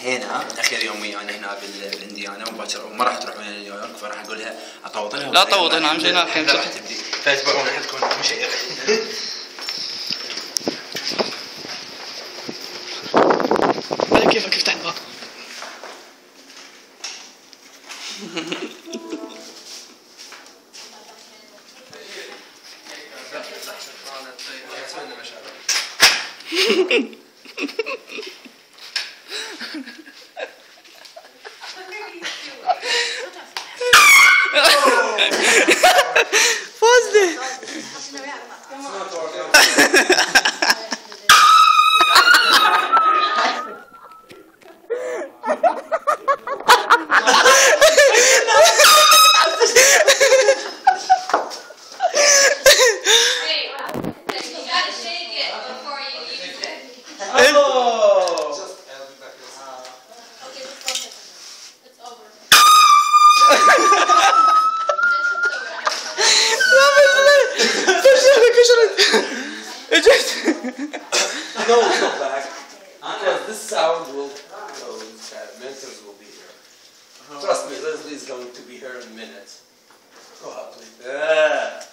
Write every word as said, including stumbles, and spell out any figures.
هنا اخر يوم ويانا هنا بالانديانا وباكر ما راح تروح ويا نيويورك، فراح اقول لها اطوط لها. لا طوط هنا عم جينا الحين راح تبدي فاتبعونا حدكم مشيئة. على كيفك افتح الباب. فوزي No, go back. Because this sound will, those mentors will be here. Trust me, Leslie's going to be here in a minute. Go out, please. Yeah.